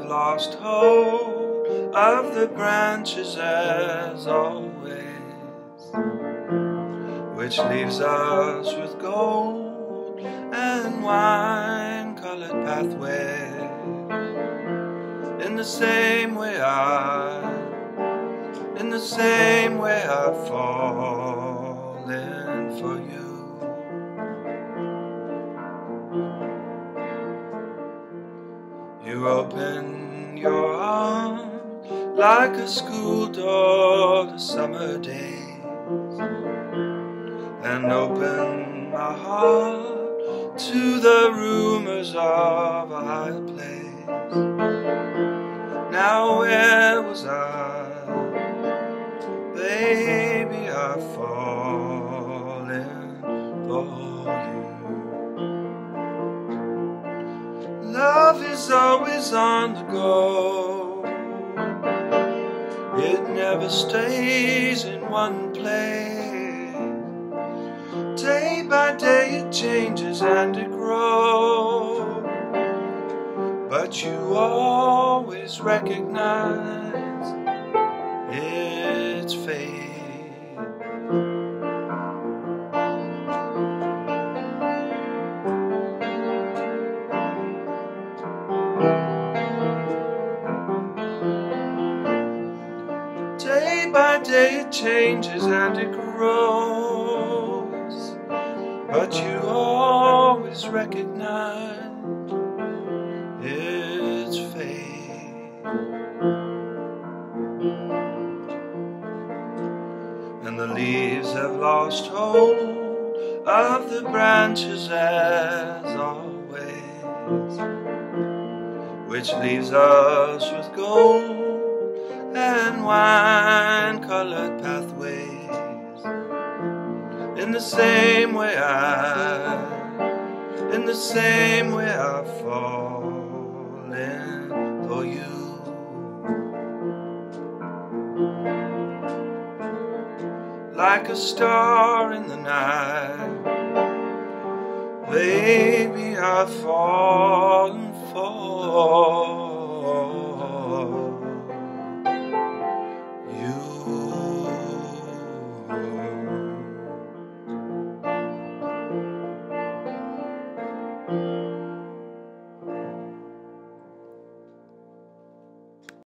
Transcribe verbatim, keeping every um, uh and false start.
lost hold of the branches as always, which leaves us with gold and wine-colored pathways. In the same way I, in the same way I've fallen for you. You open your arms like a school door to summer days, and open my heart to the rumors of a higher place. Now where was I? Baby, I've fallen for you. Love is always on the go. It never stays in one place. Day by day it changes and it grows, but you always recognize its fate. Day by day it changes and it grows, but you always recognize its fate. And the leaves have lost hold of the branches as always, which leaves us with gold and wine-colored pathways. In the same way I, in the same way I've fallen for you. Like a star in the night, baby, I've fallen for